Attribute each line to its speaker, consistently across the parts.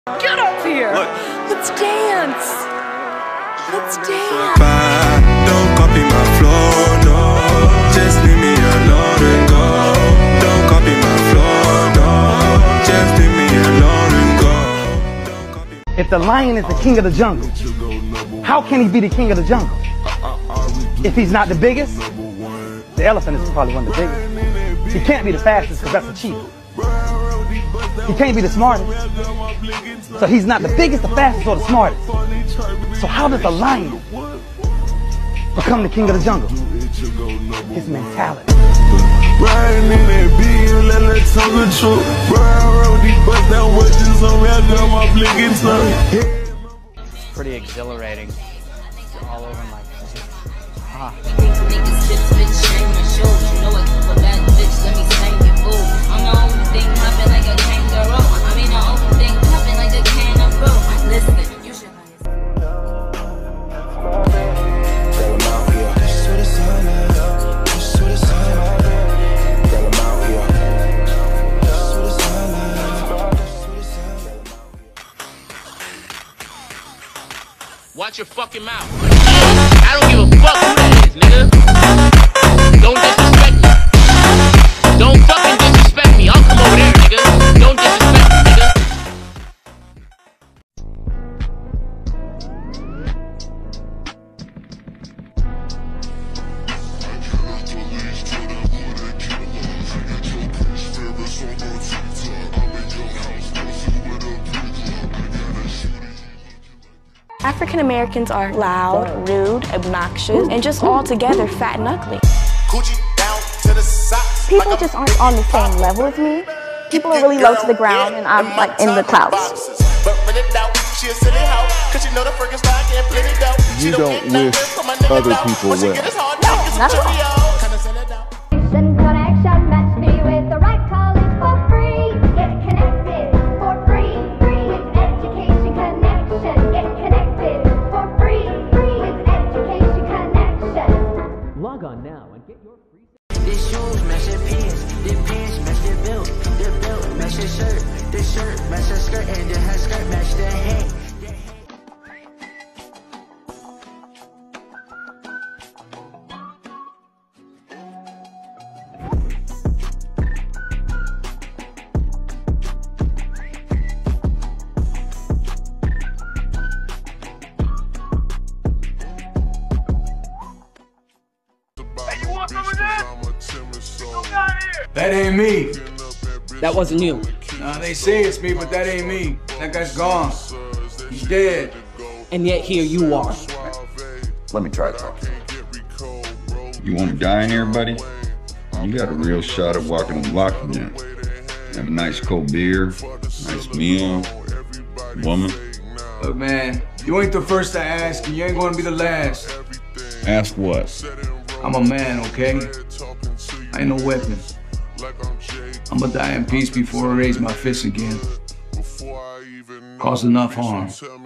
Speaker 1: Get up here!
Speaker 2: Look.
Speaker 1: Let's dance! Let's dance!
Speaker 2: Don't copy my flow, no. Just leave me alone and go. Don't copy my flow, no. Just leave me alone and go.
Speaker 3: If the lion is the king of the jungle, how can he be the king of the jungle? If he's not the biggest, the elephant is probably one of the biggest. He can't be the fastest because that's a cheetah. He can't be the smartest. So he's not the biggest, the fastest, or the smartest. So how does a lion become the king of the jungle? His mentality.
Speaker 4: Riding in that beam, let that tongue choke. Ride around these bust down wedges on me, I got my blinking tongue.
Speaker 5: Pretty exhilarating. All over my
Speaker 6: Watch your fucking mouth. I don't give a fuck who that is, nigga. Don't disrespect me. Don't fucking disrespect me. I'll come over there, nigga. Don't disrespect me, nigga.
Speaker 7: African Americans are loud, rude, obnoxious, and just altogether fat and ugly.
Speaker 8: People just aren't on the same level as me. People are really low to the ground and I'm like in the clouds.
Speaker 9: You don't wish other people well.
Speaker 8: No, not at all.
Speaker 5: Log on now and get your free.
Speaker 10: This shoes match your pants, this pants match their belt match your shirt, this shirt match her skirt, and then her skirt match the hat.
Speaker 11: That ain't me.
Speaker 5: That wasn't you.
Speaker 11: Nah, they say it's me, but that ain't me. That guy's gone. He's dead.
Speaker 5: And yet here you are.
Speaker 12: Let me try talking. You want to die in here, buddy? You got a real shot at walking the block again. Have a nice cold beer, nice meal, woman.
Speaker 11: Look, man, you ain't the first to ask, and you ain't gonna be the last.
Speaker 12: Ask what?
Speaker 11: I'm a man, okay? I ain't no weapon. I'ma die in peace before I raise my fist again. Cause enough harm.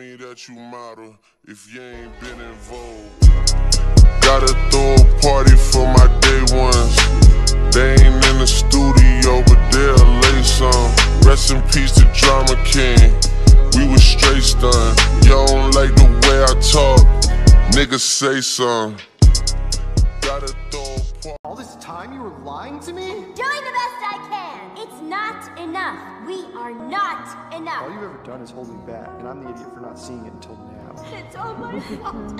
Speaker 4: Gotta throw a party for my day ones. They ain't in the studio, but they'll lay some. Rest in peace to Drama King. We was straight stunned. Y'all don't like the way I talk. Niggas say some. Gotta throw a party.
Speaker 13: All this time you were lying to me?
Speaker 14: Doing the best I can. It's not enough. We are not enough.
Speaker 13: All you've ever done is hold me back, and I'm the idiot for not seeing it until now.
Speaker 14: It's all my fault.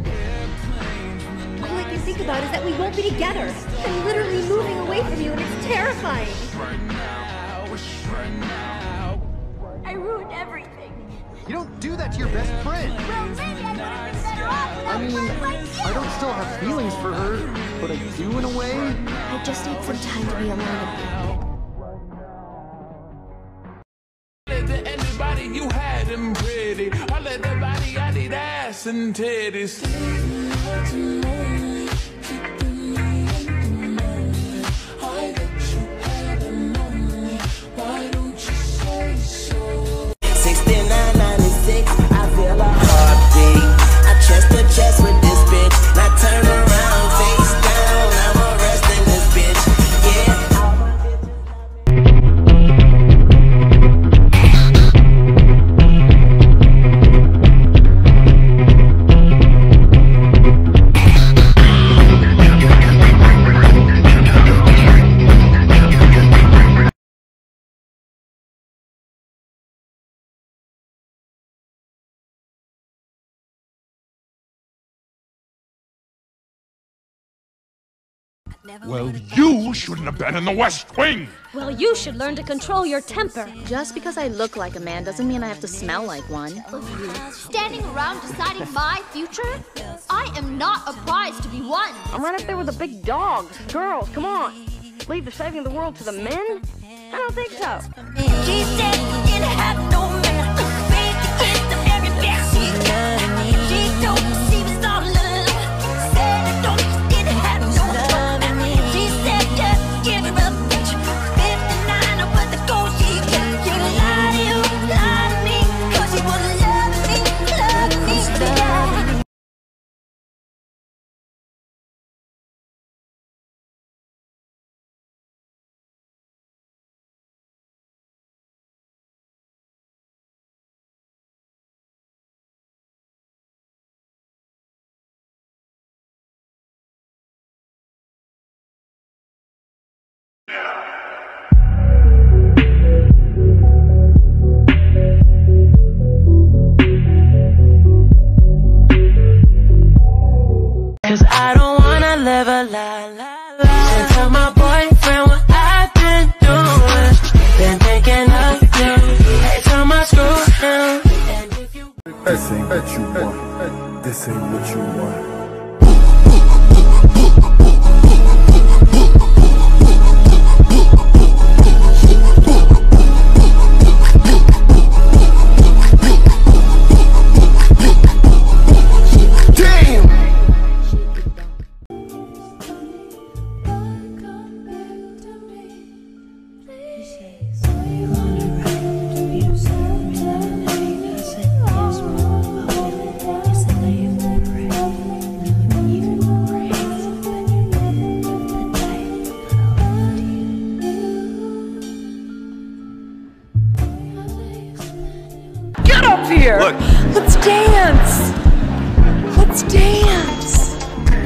Speaker 15: All I can think about is that we won't be together. I'm literally moving away from you, and it's terrifying.
Speaker 14: I ruined everything.
Speaker 13: You don't do that to your best friend.
Speaker 14: Well, maybe I would have been better off.
Speaker 13: I mean, I don't still have feelings for her, but I do in a way.
Speaker 15: I just need some time to be alone again.
Speaker 4: Anybody you had them pretty. I let everybody I need ass and titties. Why don't you say so?
Speaker 10: 6996, I feel a heartbeat. I chest to chest with this bitch. Now turn around, face down. I'm arresting this bitch. Yeah.
Speaker 16: Well, you shouldn't have been in the West Wing!
Speaker 15: Well, you should learn to control your temper.
Speaker 8: Just because I look like a man doesn't mean I have to smell like one.
Speaker 14: Standing around deciding my future? I am not a prize to be won.
Speaker 17: I'm right up there with the big dogs. Girls, come on. Leave the saving the world to the men? I don't think so.
Speaker 14: She said she didn't have no man. The very best she got. She told me she was all alone. Said I don't didn't have no man. She said just give her a bitch. 59 was the goal she got. You lie to me, 'cause she was love me, yeah.
Speaker 10: Cause I don't wanna live a lie. And tell my boyfriend what I've been doing. Been thinking of you. Every time I screw him.
Speaker 9: This ain't what you want. This ain't what you want.
Speaker 1: Get up here!
Speaker 2: Look.
Speaker 1: Let's dance! Let's dance!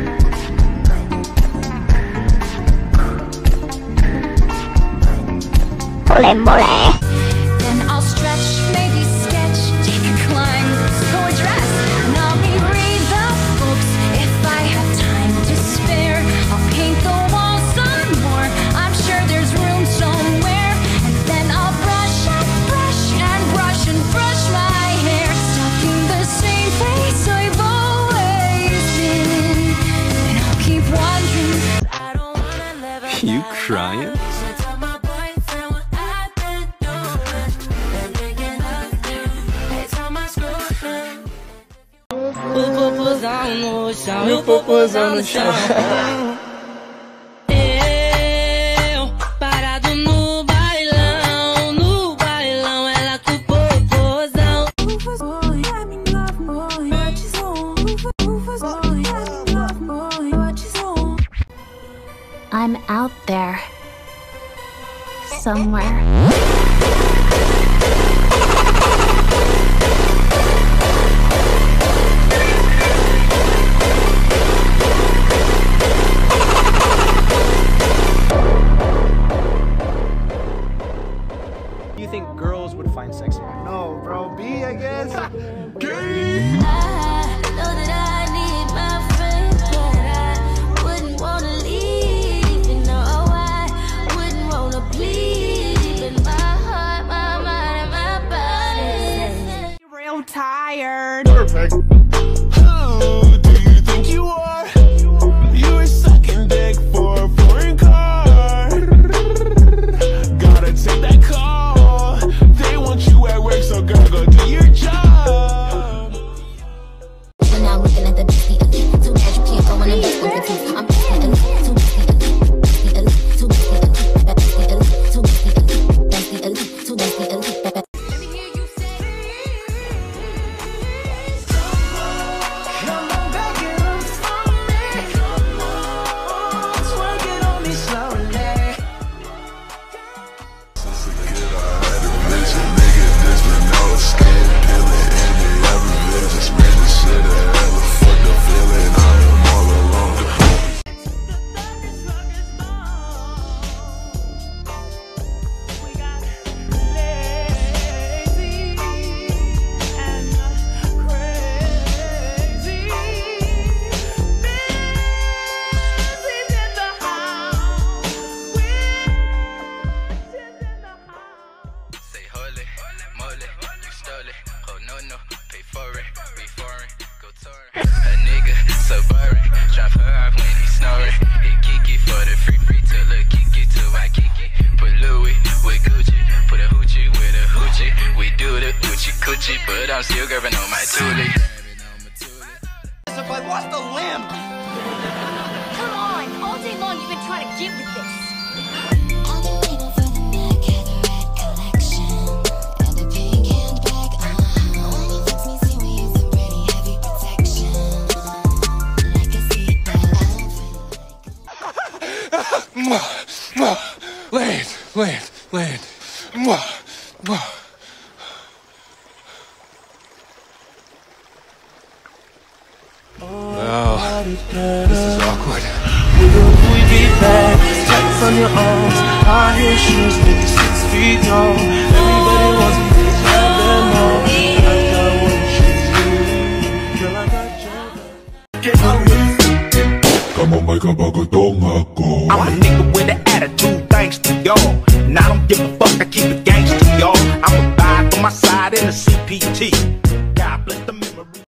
Speaker 14: Then I'll stretch, maybe sketch, take a climb, sew a dress, and I'll reread the books if I have time to spare. I'll paint the walls some more. I'm sure there's room somewhere. And then I'll brush and brush my hair, stuck in the same place I've always been. And I'll keep wondering. I don't wanna live a
Speaker 2: You crying?
Speaker 10: Meu popozão no chão. Eu, parado no bailão, ela com o popozão.
Speaker 8: I'm out there. Somewhere.
Speaker 3: Do you think girls would find sexy? No, bro. B, I guess.
Speaker 14: Real tired.
Speaker 2: Perfect. Who do you think you are? You were sucking dick for a foreign car. Gotta take that call. They want you at work, so girl, go do your job.
Speaker 8: When I'm looking at the beastie, too bad you can't go in and just over two. I'm
Speaker 10: Come on, baby.
Speaker 18: Gucci, but I'm still grabbing on my toolie.
Speaker 19: If I lost a limb.
Speaker 15: Come on, all day long you've been trying to get with this.
Speaker 2: Land. Well, this is awkward.
Speaker 10: We get back, tights on your arms, high heel shoes, make you 6 feet tall. Everybody wants me to have them all. I got what you do, girl, I got you. Get on
Speaker 2: Come on, make a bagatong ako.
Speaker 20: I'm a nigga with an attitude, thanks to y'all. And I don't give a fuck, I keep it gangster, y'all. I'm a vibe on my side in the CPT.